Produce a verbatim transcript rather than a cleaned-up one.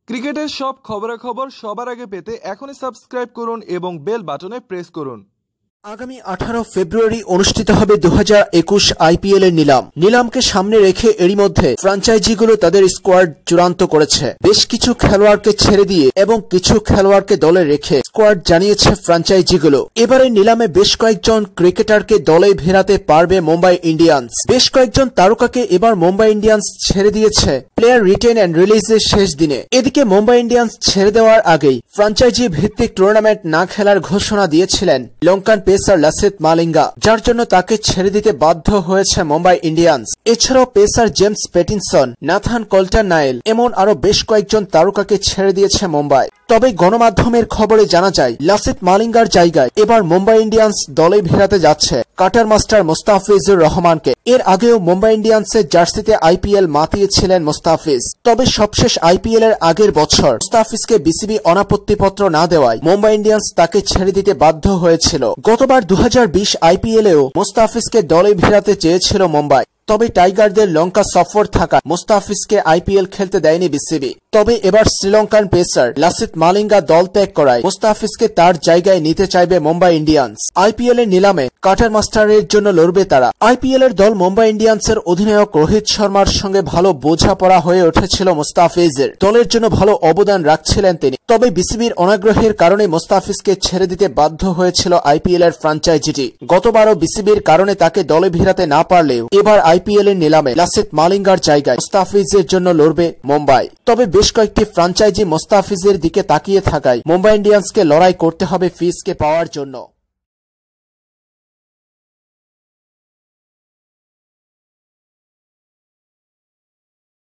ক্রিকেটের সব খবরাখবর সবার আগে পেতে এখনই সাবস্ক্রাইব করুন এবং বেল বাটনে প্রেস করুন। আগামী আঠারো ফেব্রুয়ারি অনুষ্ঠিত হবে দু হাজার একুশ আইপিএল এর নিলাম। নিলামকে সামনে রেখে এরই মধ্যে ফ্র্যাঞ্চাইজিগুলো তাদের স্কোয়াড চূড়ান্ত করেছে। বেশ কিছু খেলোয়াড়কে ছেড়ে দিয়ে এবং কিছু খেলোয়াড়কে দলে রেখে স্কোয়াড জানিয়েছে ফ্র্যাঞ্চাইজিগুলো। এবারে নিলামে বেশ কয়েকজন ক্রিকেটারকে দলে ফেরাতে পারবে মুম্বাই ইন্ডিয়ান্স। বেশ কয়েকজন তারকাকে এবার মুম্বাই ইন্ডিয়ান্স ছেড়ে দিয়েছে প্লেয়ার রিটেন অ্যান্ড রিলিজের শেষ দিনে। এদিকে মুম্বাই ইন্ডিয়ান্স ছেড়ে দেওয়ার আগেই ফ্র্যাঞ্চাইজি ভিত্তিক টুর্নামেন্ট না খেলার ঘোষণা দিয়েছিলেন লঙ্কান পেসার লাসিথ মালিঙ্গা, যার জন্য তাকে ছেড়ে দিতে বাধ্য হয়েছে মুম্বাই ইন্ডিয়ান্স। এছাড়াও pacer James Pattinson, Nathan Coulter Nile এমন আরো বেশ কয়েকজন তারকাকে ছেড়ে দিয়েছে মুম্বাই। তবে গণমাধ্যমের খবরে জানা যায় লাসিথ মালিঙ্গার জায়গায় এবার মুম্বাই ইন্ডিয়ান্স দলে ফেরাতে যাচ্ছে কাটার মাস্টার মুস্তাফিজুর রহমানকে। এর আগেও মুম্বাই ইন্ডিয়ান্সের জার্সিতে আইপিএল মাতিয়েছিলেন মুস্তাফিজ। তবে সবশেষ আইপিএল এর আগের বছর মুস্তাফিজকে বিসিবি অনাপত্তিপত্র না দেওয়ায় মুম্বাই ইন্ডিয়ান্স তাকে ছেড়ে দিতে বাধ্য হয়েছিল। গতবার দু হাজার বিশ আইপিএলেও মুস্তাফিজকে দলে ফেরাতে চেয়েছিল মুম্বাই, তবে টাইগারদের লঙ্কা সফর থাকা মুস্তাফিজকে আইপিএল খেলতে দেয়নি বিসিবি। তবে এবার শ্রীলঙ্কান পেসার লাসিথ মালিঙ্গা দল ত্যাগ করায় মুস্তাফিজকে তার জায়গায় নিতে চাইবে মুম্বাই ইন্ডিয়ান্স। আইপিএল এর নিলামে কাটার মাস্টারের জন্য লড়বে তারা। আইপিএল এর দল মুম্বাই ইন্ডিয়ান্সের অধিনায়ক রোহিত শর্মার সঙ্গে ভালো বোঝাপড়া হয়ে উঠেছিল মুস্তাফিজের। দলের জন্য ভালো অবদান রাখছিলেন তিনি। তবে বিসিবির অনাগ্রহের কারণে মুস্তাফিজকে ছেড়ে দিতে বাধ্য হয়েছিল আইপিএল এর ফ্র্যাঞ্চাইজিটি। গতবারও বিসিবির কারণে তাকে দলে ভিড়াতে না পারলেও এবার আইপিএল এর নিলামে লাসিথ মালিঙ্গার জায়গায় মুস্তাফিজের জন্য লড়বে মুম্বাই। তবে বেশ কয়েকটি ফ্র্যাঞ্চাইজি মুস্তাফিজের দিকে তাকিয়ে থাকায় মুম্বাই ইন্ডিয়ান্সকে লড়াই করতে হবে ফিজকে পাওয়ার জন্য।